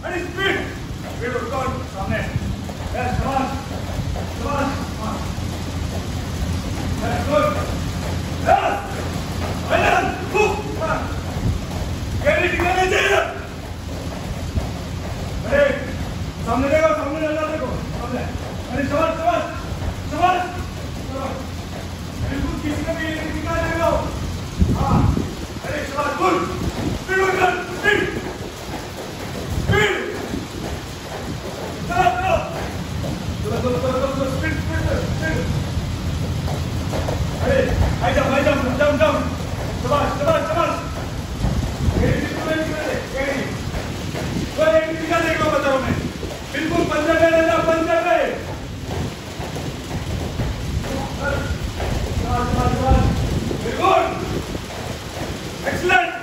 अरे speed speed उसको सामने यस शाबाश शाबाश yes good yes final carry टिकाने चाहिए अरे सामने देखो सामने नजर देखो सामने अरे शाबाश शाबाश शाबाश बिल्कुल किसी का भी टिका देगा हाँ अरे शाबाश गुड स्पीड स्पीड स्पीड चलो चलो स्पीड स्पीड अरे आई जाओ जंप शाबाश शाबाश शाबाश टीका देखो बच्चों में बिल्कुल पंजे पे रहना पंजे पे वेरी गुड एक्सीलेंट